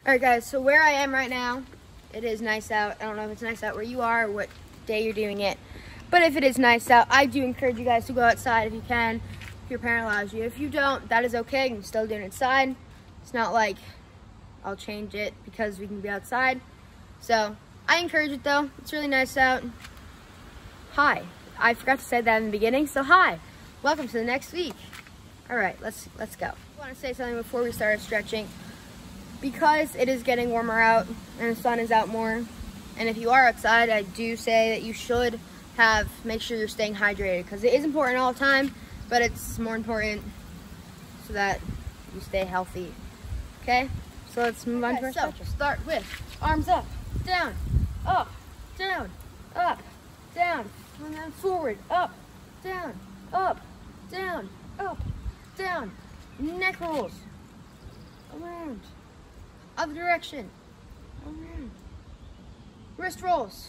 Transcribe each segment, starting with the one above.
Alright guys, so where I am right now, it is nice out. I don't know if it's nice out where you are or what day you're doing it. But if it is nice out, I do encourage you guys to go outside if you can. If your parent allows you. If you don't, that is okay. You can still do it inside. It's not like I'll change it because we can be outside. So I encourage it though. It's really nice out. Hi. I forgot to say that in the beginning, so hi. Welcome to the next week. Alright, let's go. I want to say something before we start stretching. Because it is getting warmer out and the sun is out more, and if you are outside, I do say that you should make sure you're staying hydrated, because it is important all the time, but it's more important so that you stay healthy. Okay, so let's move on to our stretches. Start with arms up, down, up, down, and then forward, up, down, up, down, neck rolls, around, other direction, around, wrist rolls.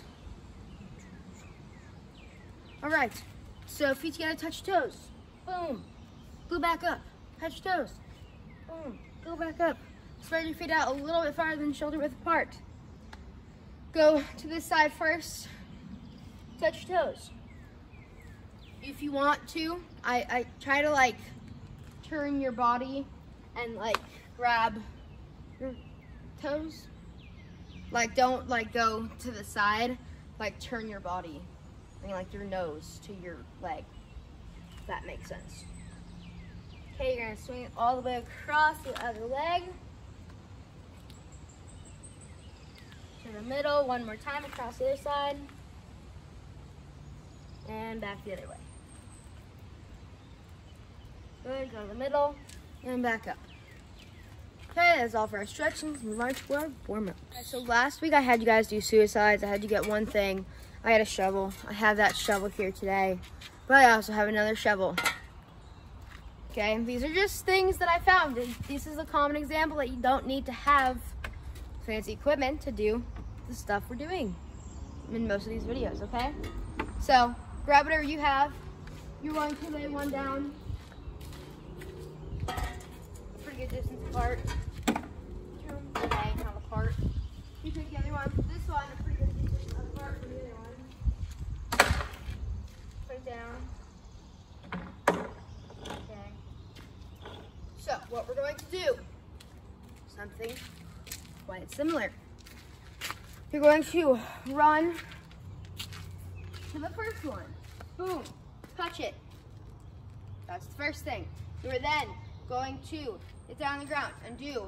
All right, so feet together, touch toes, boom, go back up, touch toes, boom, go back up. Spread your feet out a little bit farther than shoulder width apart. Go to this side first, touch toes. If you want to, I try to like turn your body and like grab your toes. Like don't like go to the side, like turn your body. Like your nose to your leg, if that makes sense. Okay, you're gonna swing it all the way across the other leg. To the middle, one more time across the other side. And back the other way. Good, go to the middle, and back up. Okay, that's all for our stretching. Move on to our warm-up. So last week I had you guys do suicides. I had you get one thing. I had a shovel. I have that shovel here today, but I also have another shovel. Okay, these are just things that I found. This is a common example that you don't need to have fancy equipment to do the stuff we're doing in most of these videos, okay? So grab whatever you have. You're going to lay one down. Pretty good distance apart. Okay, not apart. You take the other one. This one, a pretty good distance apart from the other one. Put it down. Okay. So, what we're going to do, something quite similar. You're going to run to the first one. Boom. Touch it. That's the first thing. You're then going to get down on the ground and do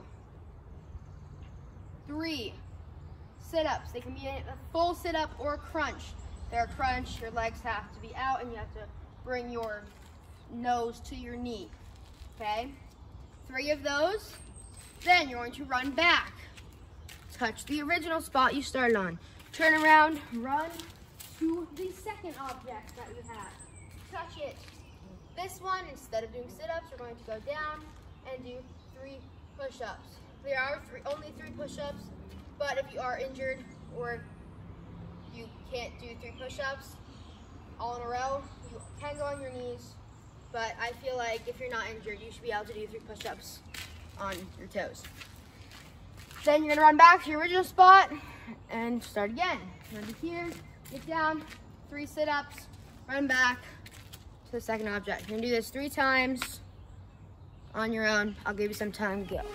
3 sit-ups. They can be a full sit-up or a crunch. They're a crunch, your legs have to be out and you have to bring your nose to your knee, okay? 3 of those. Then you're going to run back. Touch the original spot you started on. Turn around, run to the second object that you have. Touch it. This one, instead of doing sit-ups, you're going to go down and do 3 push-ups. There are only 3 push-ups, but if you are injured or you can't do 3 push-ups all in a row, you can go on your knees, but I feel like if you're not injured, you should be able to do 3 push-ups on your toes. Then you're gonna run back to your original spot and start again. Run to here, get down, 3 sit-ups, run back to the second object. You're gonna do this 3 times on your own. I'll give you some time to go.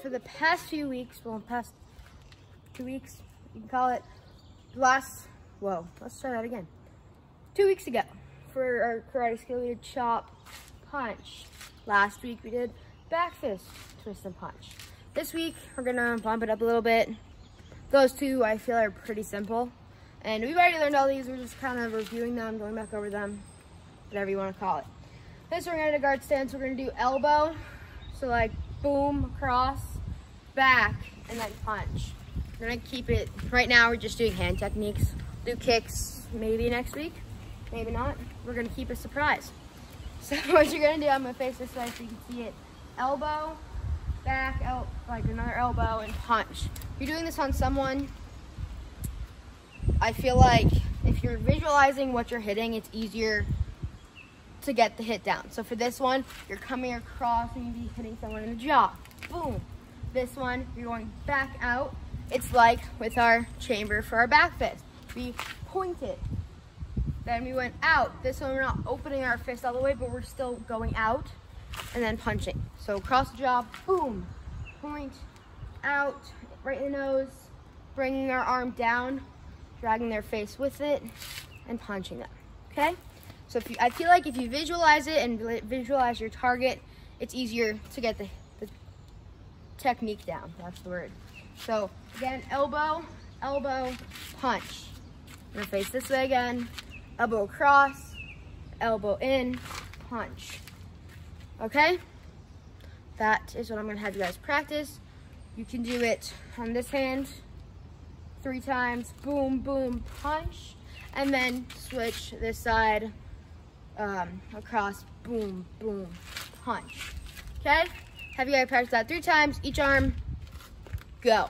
for the past few weeks, well, past 2 weeks, you can call it, let's try that again. 2 weeks ago, for our karate skill, we did chop, punch. Last week, we did back fist, twist, and punch. This week, we're gonna bump it up a little bit. Those two, I feel, are pretty simple. And we've already learned all these. We're just kind of reviewing them, going back over them, whatever you want to call it. This, we're gonna do guard stance. We're gonna do elbow. So like boom, cross, back, and then punch. We're gonna keep it, right now we're just doing hand techniques. Do kicks maybe next week, maybe not. We're gonna keep a surprise. So what you're gonna do, I'm gonna face this way so you can see it. Elbow, back, like another elbow, and punch. If you're doing this on someone, I feel like if you're visualizing what you're hitting, it's easier to get the hit down. So for this one, you're coming across and you'd be hitting someone in the jaw. Boom. This one, you're going back out. It's like with our chamber for our back fist. We pointed. Then we went out. This one, we're not opening our fist all the way, but we're still going out and then punching. So across the jaw, boom, point, out, right in the nose, bringing our arm down, dragging their face with it, and punching them, okay? So I feel like if you visualize it and visualize your target, it's easier to get the technique down, that's the word. So again, elbow, elbow, punch. I'm gonna face this way again, elbow across, elbow in, punch, okay? That is what I'm gonna have you guys practice. You can do it on this hand 3 times, boom, boom, punch, and then switch this side across, boom, boom, punch. Okay? Have you guys practice that 3 times, each arm, go.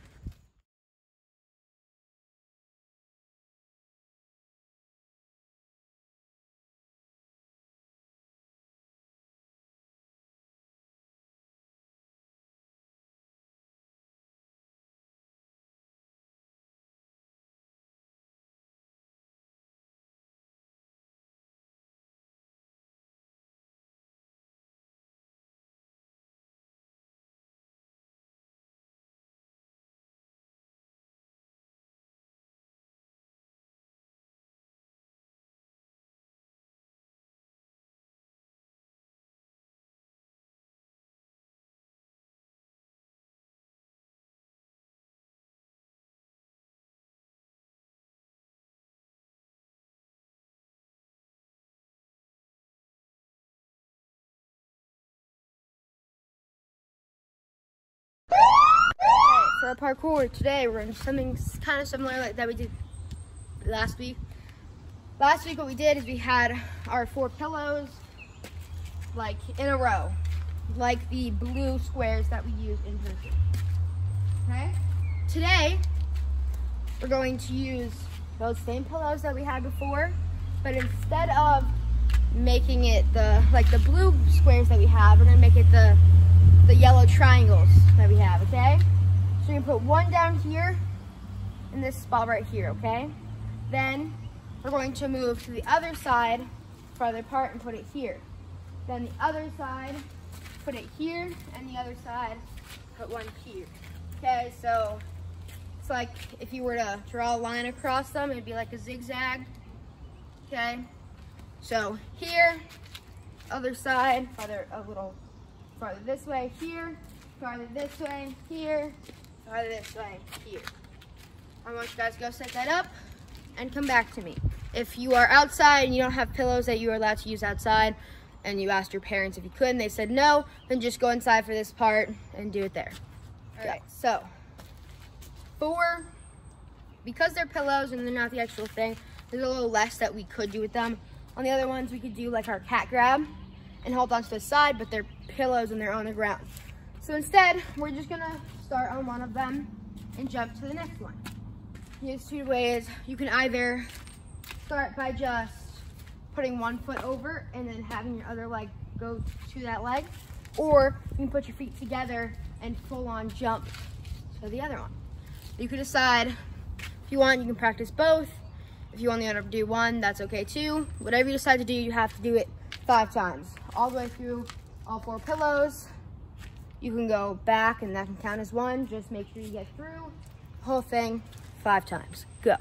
For our parkour today, we're in something kind of similar like that we did last week. Last week what we did is we had our 4 pillows like in a row, like the blue squares that we use in person. Okay? Today, we're going to use those same pillows that we had before, but instead of making it the blue squares that we have, we're gonna make it the yellow triangles that we have, okay? So you're gonna put one down here in this spot right here, okay? Then we're going to move to the other side, farther apart, and put it here. Then the other side, put it here, and the other side, put one here. Okay, so it's like if you were to draw a line across them, it'd be like a zigzag, okay? So here, other side, a little farther this way, here, farther this way, here, farther this way, here. I want you guys to go set that up and come back to me. If you are outside and you don't have pillows that you are allowed to use outside, and you asked your parents if you could and they said no, then just go inside for this part and do it there. All right, so because they're pillows and they're not the actual thing, there's a little less that we could do with them. On the other ones, we could do like our cat grab and hold on to the side, but they're pillows and they're on the ground. So instead, we're just gonna start on one of them and jump to the next one. There's 2 ways. You can either start by just putting one foot over and then having your other leg go to that leg, or you can put your feet together and full on jump to the other one. You can decide if you want, you can practice both. If you only want to do one, that's okay too. Whatever you decide to do, you have to do it 5 times. All the way through all 4 pillows, You can go back and that can count as 1. Just make sure you get through the whole thing 5 times. Go.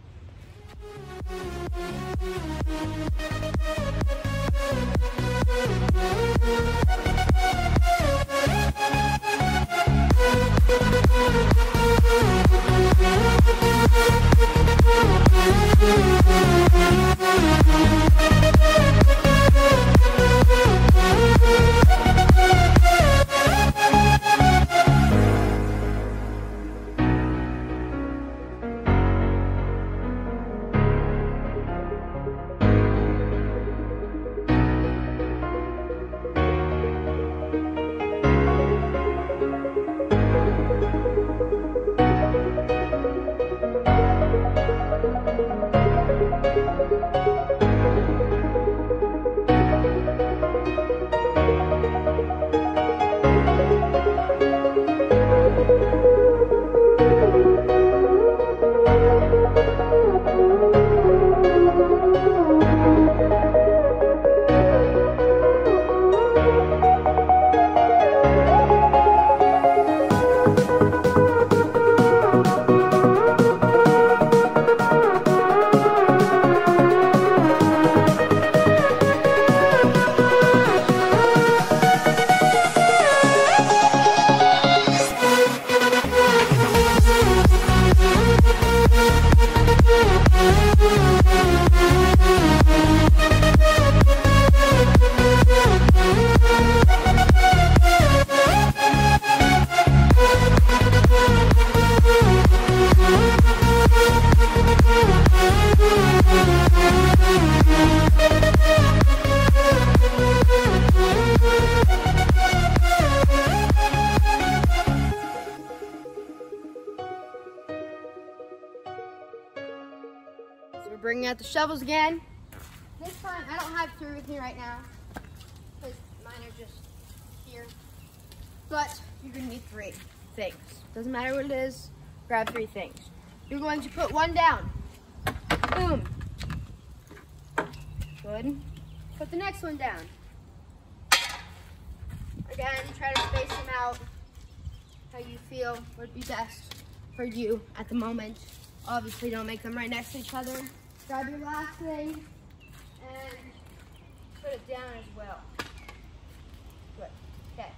So we're bringing out the shovels again. This time, I don't have 3 with me right now, because mine are just here. But you're gonna need 3 things. Doesn't matter what it is, grab 3 things. You're going to put 1 down. Boom. Good. Put the next one down. Again, try to space them out how you feel would be best for you at the moment. Obviously, don't make them right next to each other. Grab your last thing and put it down as well. Good. Okay.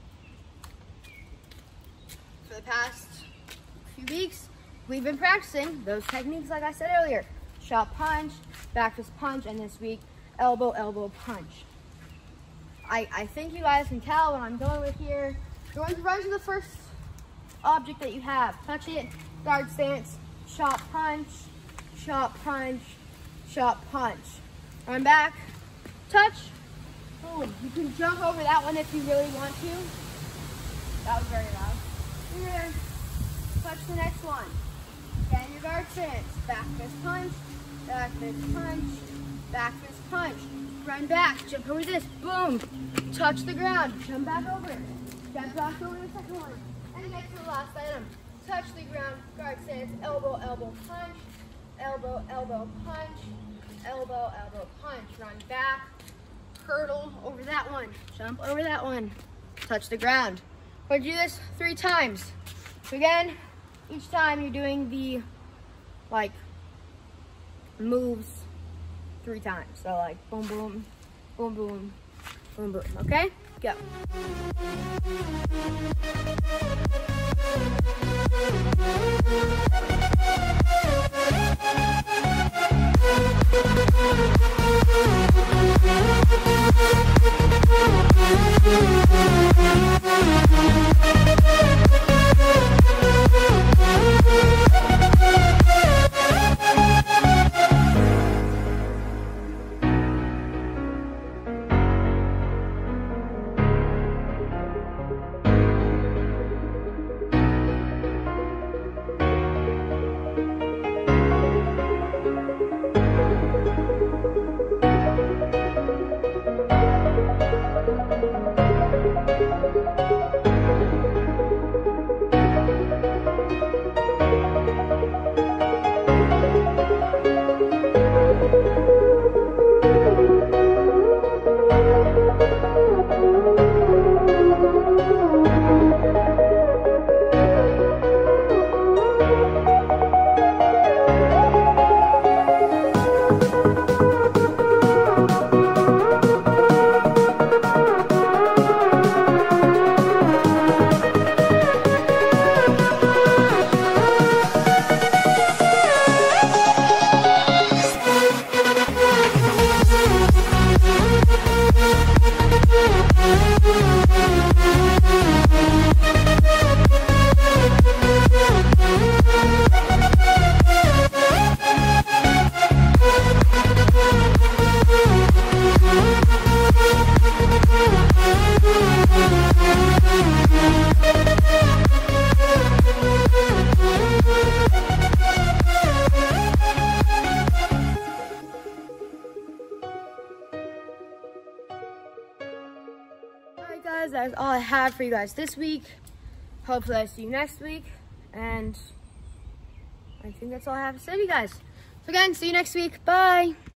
For the past few weeks, we've been practicing those techniques like I said earlier. Shot punch, back fist punch, and this week, elbow, elbow punch. I think you guys can tell what I'm going with here. You're going to run to the first object that you have. Touch it, guard stance, shot punch, shot punch, shot punch. Run back, touch, boom. You can jump over that one if you really want to. That was very loud. You're gonna touch the next one. Again, your guard stance. Back fist punch, back fist punch, back fist punch. Run back, jump over this, boom. Touch the ground, jump back over it. Jump back over the second one. And get to the last item. Touch the ground, guard stance, elbow, elbow punch, elbow, elbow punch, elbow, elbow punch. Run back, hurdle over that one, jump over that one, touch the ground. We're gonna do this 3 times. So again, each time you're doing the moves 3 times. So like boom, boom, boom, boom, boom, boom. Okay, go. that is all I have for you guys this week. Hopefully I see you next week. And I think that's all I have to say to you guys. So again, see you next week. Bye.